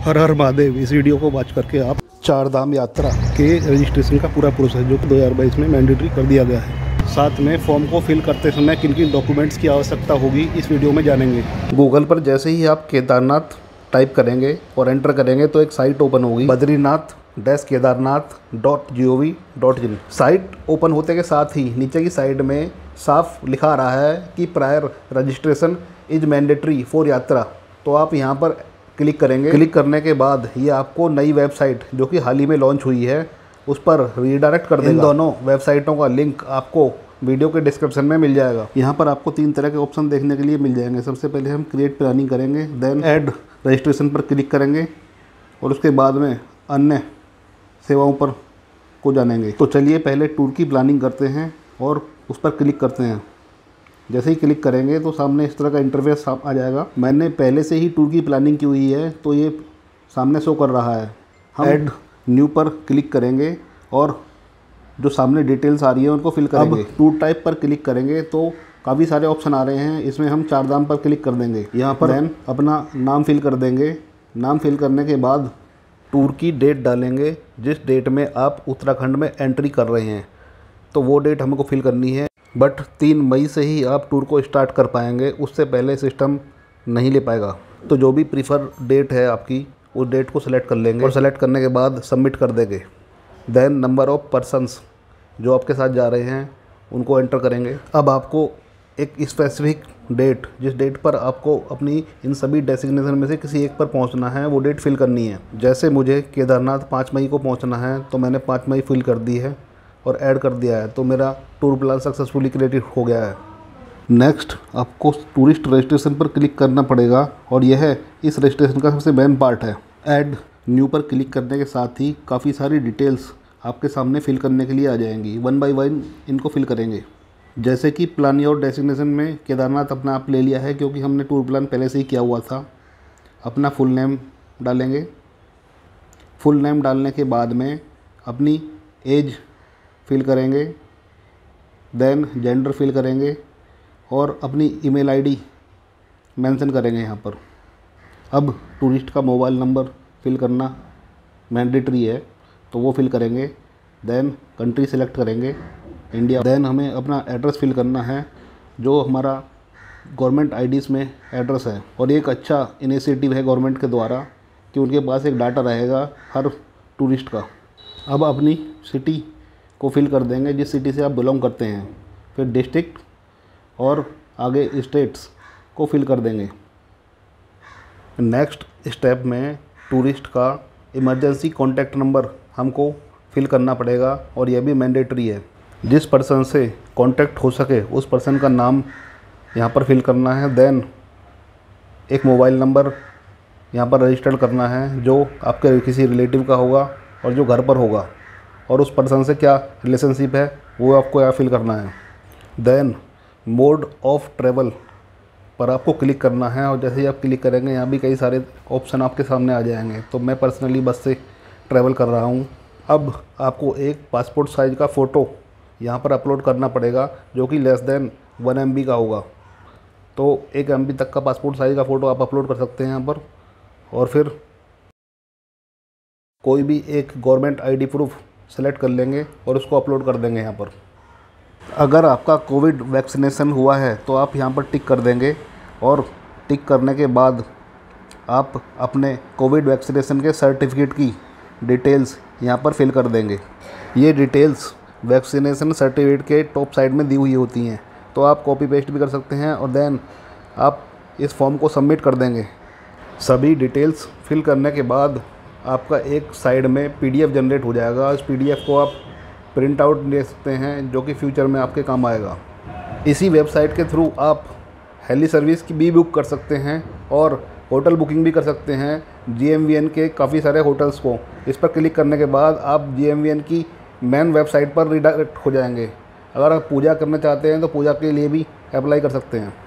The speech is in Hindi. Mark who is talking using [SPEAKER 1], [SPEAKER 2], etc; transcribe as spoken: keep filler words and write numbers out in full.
[SPEAKER 1] हर हर महादेव। इस वीडियो को वॉच करके आप चार धाम यात्रा के रजिस्ट्रेशन का पूरा प्रोसेस जो कि दो हज़ार बाईस में मैंडेटरी कर दिया गया है, साथ में फॉर्म को फिल करते समय किन किन डॉक्यूमेंट्स की आवश्यकता होगी इस वीडियो में जानेंगे। गूगल पर जैसे ही आप केदारनाथ टाइप करेंगे और एंटर करेंगे तो एक साइट ओपन होगी, Badrinath dash Kedarnath dot G O V dot in. Site open होते के साथ ही नीचे की साइड में साफ लिखा आ रहा है कि prior registration is mandatory for यात्रा। तो आप यहाँ पर क्लिक करेंगे। क्लिक करने के बाद ये आपको नई वेबसाइट जो कि हाल ही में लॉन्च हुई है उस पर रीडायरेक्ट कर देगा। इन दोनों वेबसाइटों का लिंक आपको वीडियो के डिस्क्रिप्शन में मिल जाएगा। यहाँ पर आपको तीन तरह के ऑप्शन देखने के लिए मिल जाएंगे। सबसे पहले हम क्रिएट प्लानिंग करेंगे, देन ऐड रजिस्ट्रेशन पर क्लिक करेंगे और उसके बाद में अन्य सेवाओं पर को जानेंगे। तो चलिए पहले टूर की प्लानिंग करते हैं और उस पर क्लिक करते हैं। जैसे ही क्लिक करेंगे तो सामने इस तरह का इंटरफेस आ जाएगा। मैंने पहले से ही टूर की प्लानिंग की हुई है तो ये सामने शो कर रहा है। हम ऐड न्यू पर क्लिक करेंगे और जो सामने डिटेल्स आ रही है उनको फिल करेंगे। टूर टाइप पर क्लिक करेंगे तो काफ़ी सारे ऑप्शन आ रहे हैं। इसमें हम चार धाम पर क्लिक कर देंगे। यहाँ पर देन अपना नाम फिल कर देंगे। नाम फिल करने के बाद टूर की डेट डालेंगे, जिस डेट में आप उत्तराखंड में एंट्री कर रहे हैं तो वो डेट हमको फिल करनी है। बट तीन मई से ही आप टूर को स्टार्ट कर पाएंगे, उससे पहले सिस्टम नहीं ले पाएगा। तो जो भी प्रीफर डेट है आपकी उस डेट को सेलेक्ट कर लेंगे और सेलेक्ट करने के बाद सबमिट कर देंगे। देन नंबर ऑफ़ पर्सन्स जो आपके साथ जा रहे हैं उनको एंटर करेंगे। अब आपको एक स्पेसिफिक डेट, जिस डेट पर आपको अपनी इन सभी डेसिग्नेशन में से किसी एक पर पहुंचना है, वो डेट फिल करनी है। जैसे मुझे केदारनाथ पाँच मई को पहुंचना है तो मैंने पाँच मई फिल कर दी है और ऐड कर दिया है, तो मेरा टूर प्लान सक्सेसफुली क्रिएटेड हो गया है। नेक्स्ट आपको टूरिस्ट रजिस्ट्रेशन पर क्लिक करना पड़ेगा और यह है इस रजिस्ट्रेशन का सबसे मेन पार्ट है। ऐड न्यू पर क्लिक करने के साथ ही काफ़ी सारी डिटेल्स आपके सामने फिल करने के लिए आ जाएंगी। वन बाय वन इनको फिल करेंगे। जैसे कि प्लान योर डेस्टिनेशन में केदारनाथ अपना आप ले लिया है क्योंकि हमने टूर प्लान पहले से ही किया हुआ था। अपना फुल नेम डालेंगे। फुल नेम डालने के बाद में अपनी एज फिल करेंगे, देन जेंडर फिल करेंगे और अपनी ईमेल आईडी मेंशन करेंगे यहाँ पर। अब टूरिस्ट का मोबाइल नंबर फिल करना मैंडेटरी है तो वो फिल करेंगे। देन कंट्री सेलेक्ट करेंगे इंडिया। देन हमें अपना एड्रेस फिल करना है जो हमारा गवर्नमेंट आईडीज़ में एड्रेस है। और ये एक अच्छा इनिशिएटिव है गवर्नमेंट के द्वारा कि उनके पास एक डाटा रहेगा हर टूरिस्ट का। अब अपनी सिटी को फिल कर देंगे जिस सिटी से आप बिलोंग करते हैं। फिर डिस्ट्रिक्ट और आगे स्टेट्स को फिल कर देंगे। नेक्स्ट स्टेप में टूरिस्ट का इमरजेंसी कॉन्टैक्ट नंबर हमको फिल करना पड़ेगा और यह भी मैंडेटरी है। जिस पर्सन से कांटेक्ट हो सके उस पर्सन का नाम यहाँ पर फिल करना है। देन एक मोबाइल नंबर यहाँ पर रजिस्टर्ड करना है जो आपके किसी रिलेटिव का होगा और जो घर पर होगा, और उस पर्सन से क्या रिलेशनशिप है वो आपको यहाँ फिल करना है। देन मोड ऑफ ट्रैवल पर आपको क्लिक करना है और जैसे ही आप क्लिक करेंगे यहाँ भी कई सारे ऑप्शन आपके सामने आ जाएंगे। तो मैं पर्सनली बस से ट्रैवल कर रहा हूँ। अब आपको एक पासपोर्ट साइज़ का फ़ोटो यहाँ पर अपलोड करना पड़ेगा जो कि less than one M B का होगा। तो एक एम बी तक का पासपोर्ट साइज़ का फ़ोटो आप अपलोड कर सकते हैं यहाँ पर। और फिर कोई भी एक गवर्नमेंट आईडी प्रूफ सेलेक्ट कर लेंगे और उसको अपलोड कर देंगे यहाँ पर। अगर आपका कोविड वैक्सीनेशन हुआ है तो आप यहाँ पर टिक कर देंगे और टिक करने के बाद आप अपने कोविड वैक्सीनेशन के सर्टिफिकेट की डिटेल्स यहाँ पर फिल कर देंगे। ये डिटेल्स वैक्सीनेशन सर्टिफिकेट के टॉप साइड में दी हुई होती हैं, तो आप कॉपी पेस्ट भी कर सकते हैं और देन आप इस फॉर्म को सबमिट कर देंगे। सभी डिटेल्स फिल करने के बाद आपका एक साइड में पीडीएफ जनरेट हो जाएगा। इस पीडीएफ को आप प्रिंट आउट ले सकते हैं जो कि फ्यूचर में आपके काम आएगा। इसी वेबसाइट के थ्रू आप हेली सर्विस की भी बुक कर सकते हैं और होटल बुकिंग भी कर सकते हैं जी एम वी एन के काफ़ी सारे होटल्स को। इस पर क्लिक करने के बाद आप जी एम वी एन की मेन वेबसाइट पर रिडायरेक्ट हो जाएंगे। अगर आप पूजा करना चाहते हैं तो पूजा के लिए भी अप्लाई कर सकते हैं।